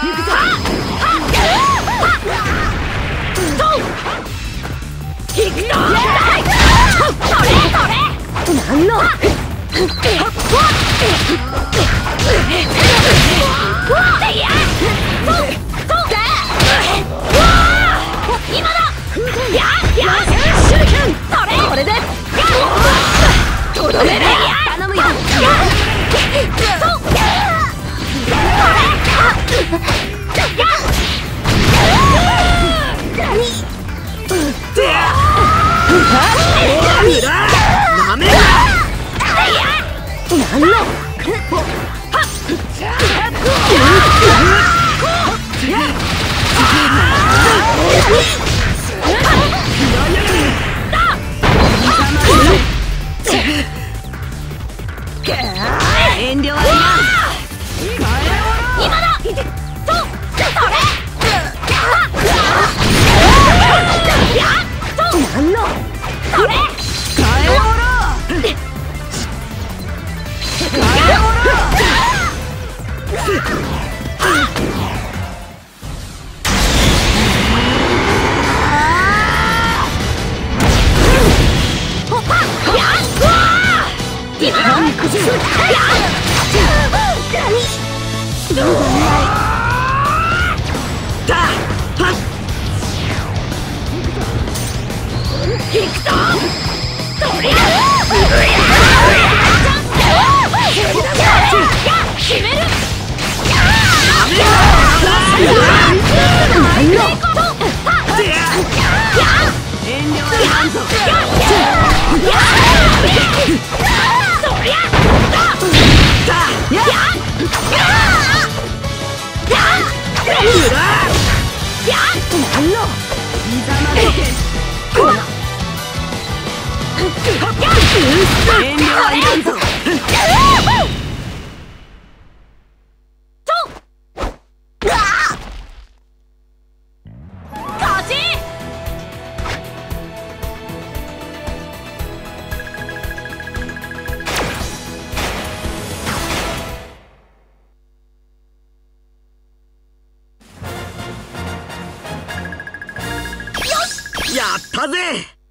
やったぜ。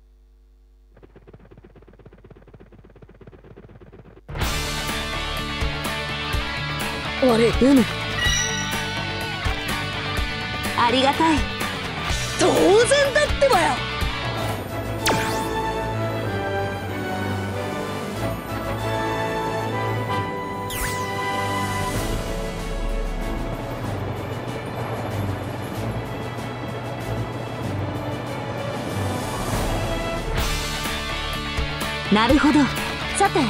あれ、ありがたい。当然だってばよ。なるほど。さて、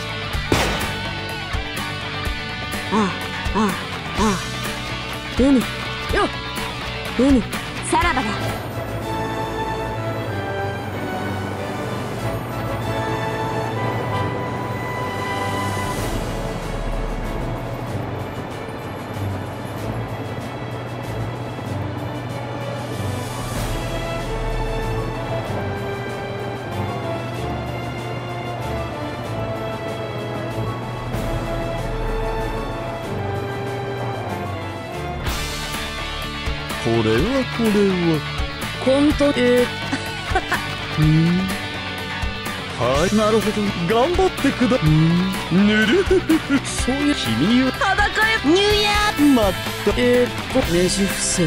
さらばだ。 これは本当はい、なるほど。頑張ってくだ。ぬるそういう君を裸へニューイヤー。 まったねじ伏せる。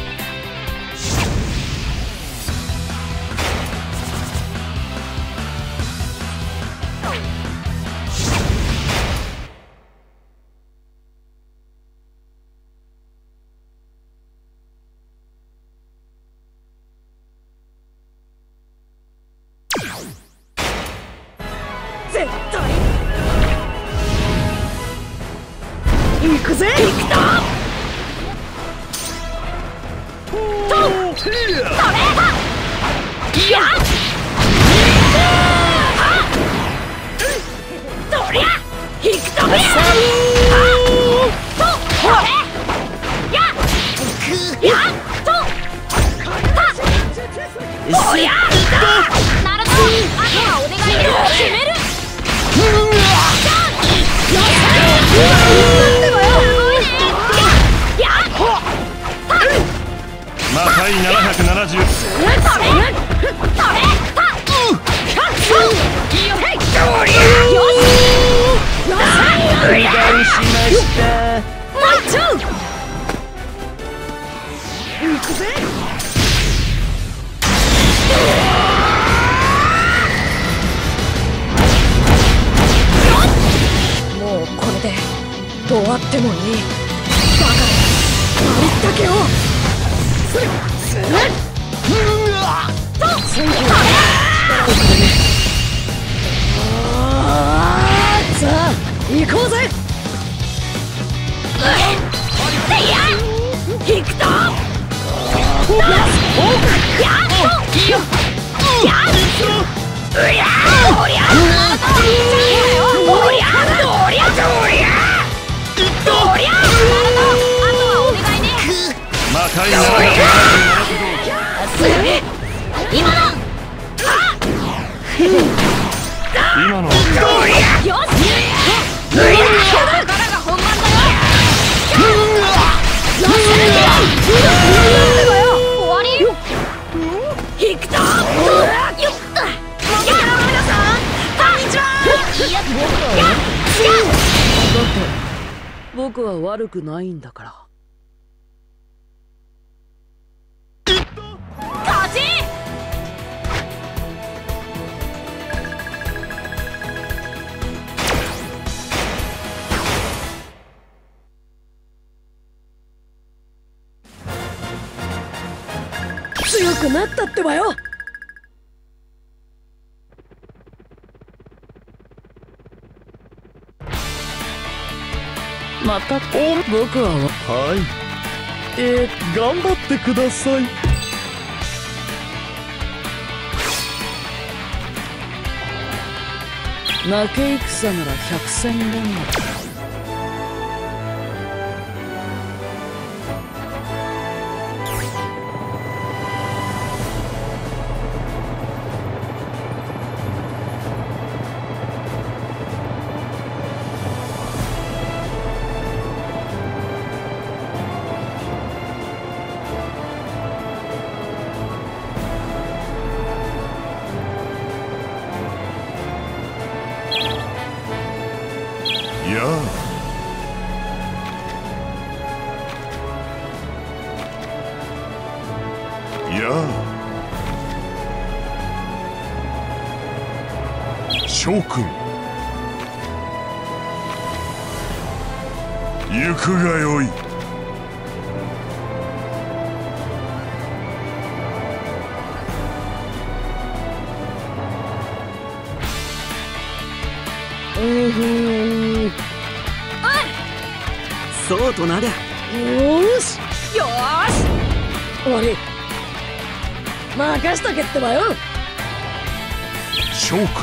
絶対行くぜ。行くとそれいやそりゃ行くとめやそれややとおやなるとあとはお願いで決める。すごいね。 もうこれでどうあってもいい。だからありったけをさあ行こうぜ。行くと今の僕は悪くないんだから。 勝ち。 強くなったってばよ。また僕ははい、頑張ってください。 負け戦なら百戦錬磨。 翔くん、行くがよい。 そうとなりゃ。よーしよーし、終わり。任しとけってばよ。 翔くん、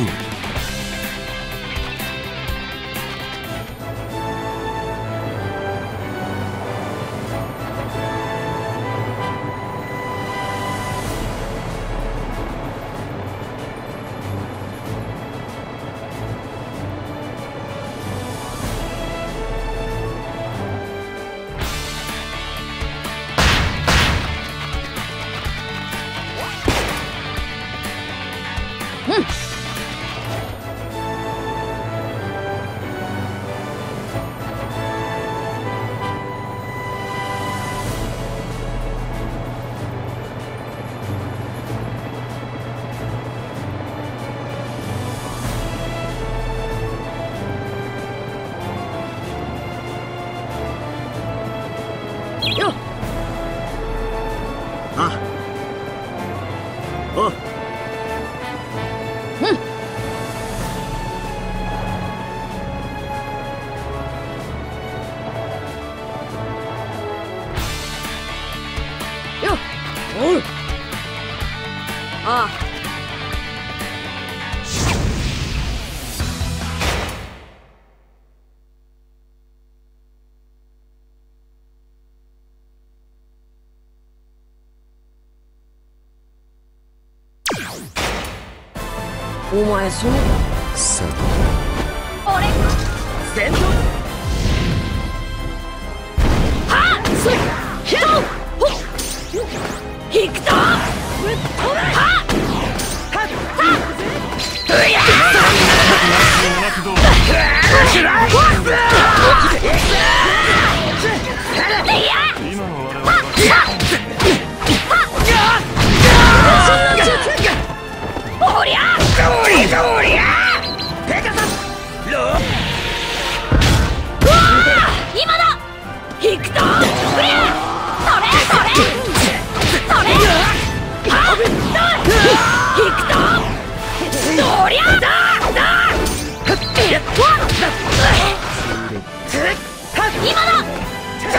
お前そうさ俺戦闘はっすヒットほっ引くとぶっ飛べはっはっうや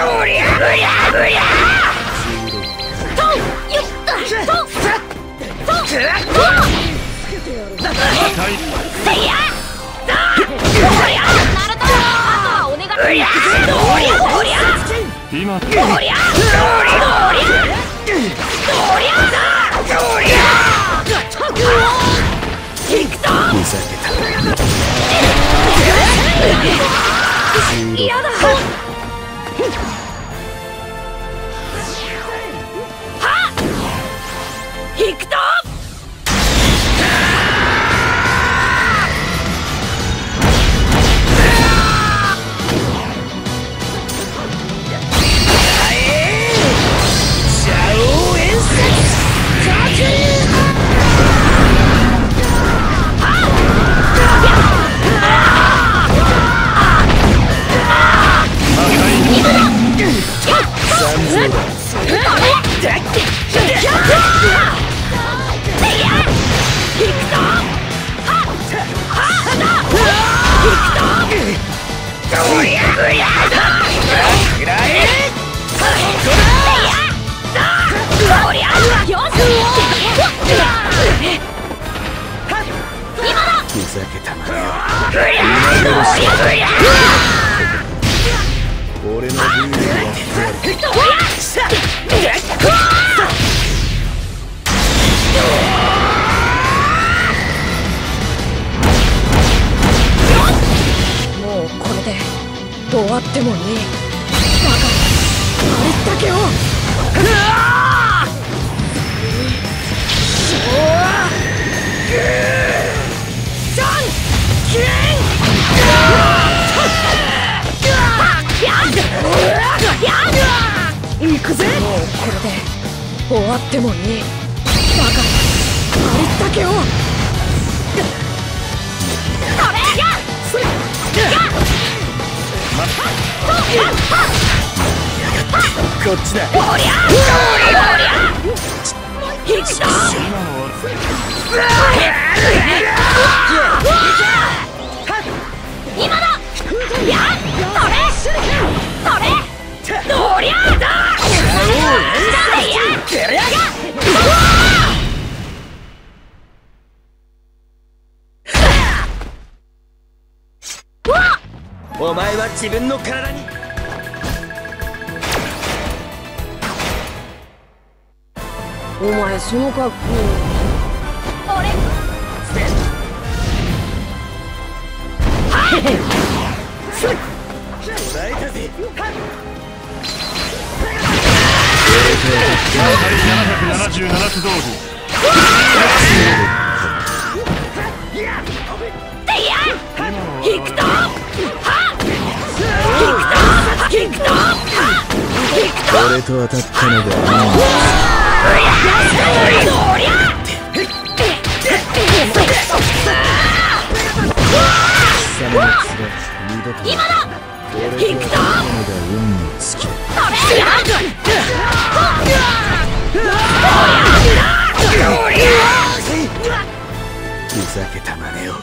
お前は自分の体に。 お前その格好。 俺 777つ道具。 俺と当たったのが今だ俺と当たったのが運の尽きふざけた真似を。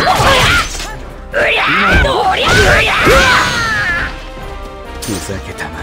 ふざけた真